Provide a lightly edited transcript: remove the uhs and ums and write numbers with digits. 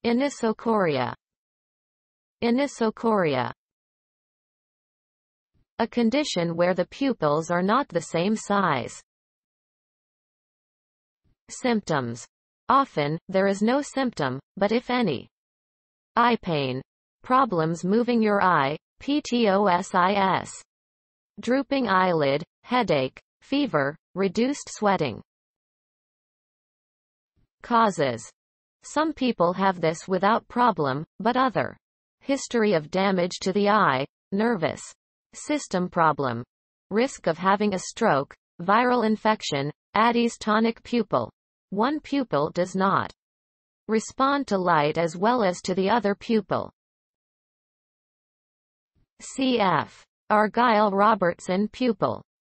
Anisocoria. Anisocoria. A condition where the pupils are not the same size. Symptoms. Often, there is no symptom, but if any. Eye pain. Problems moving your eye, ptosis. Drooping eyelid, headache, fever, reduced sweating. Causes. Some people have this without problem, but other. History of damage to the eye, nervous system problem. Risk of having a stroke, viral infection, Adie's tonic pupil. One pupil does not respond to light as well as to the other pupil. Cf. Argyll Robertson pupil.